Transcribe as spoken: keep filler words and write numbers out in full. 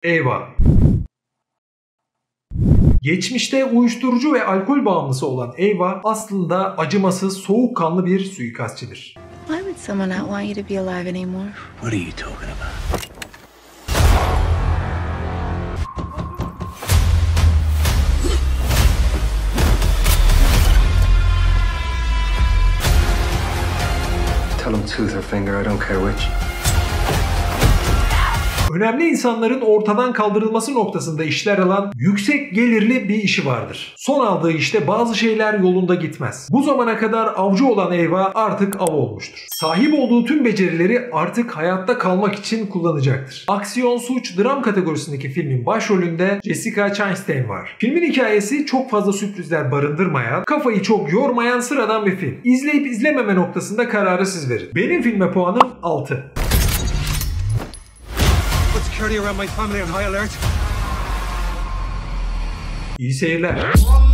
Eva. Geçmişte uyuşturucu ve alkol bağımlısı olan Eva aslında acımasız, soğukkanlı bir suikastçıdır. Why would someone not want you to be alive anymore? What are you talking about? Tell him tooth or finger, I don't care which. Önemli insanların ortadan kaldırılması noktasında işler alan yüksek gelirli bir işi vardır. Son aldığı işte bazı şeyler yolunda gitmez. Bu zamana kadar avcı olan Eva artık av olmuştur. Sahip olduğu tüm becerileri artık hayatta kalmak için kullanacaktır. Aksiyon, suç, dram kategorisindeki filmin başrolünde Jessica Chastain var. Filmin hikayesi çok fazla sürprizler barındırmayan, kafayı çok yormayan sıradan bir film. İzleyip izlememe noktasında kararı siz verin. Benim filme puanım altı. Security around my family on high alert. İyi seyirler.